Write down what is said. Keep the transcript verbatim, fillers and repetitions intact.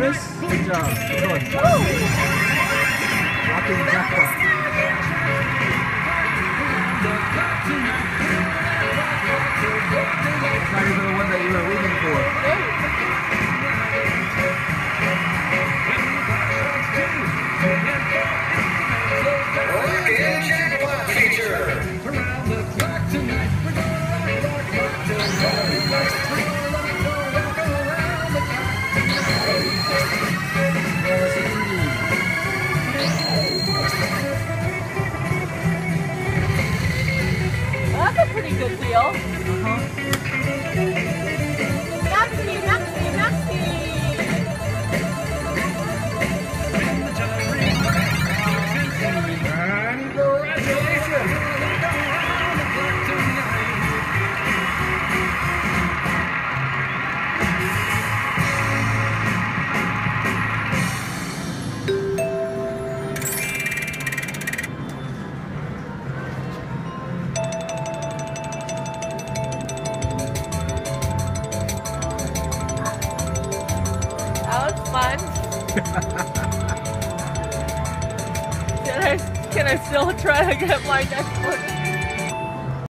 Nice. Good job. Good. Rockin' Jackpot. It's not even the one that you were waiting for. Rockin' Jackpot feature. Around the clock tonight, we're gonna rock, rock, rock tonight. That's a pretty good deal. Uh-huh. Maxi, Maxi, Maxi. Congratulations! That was fun. Can I, can I still try to get my next one?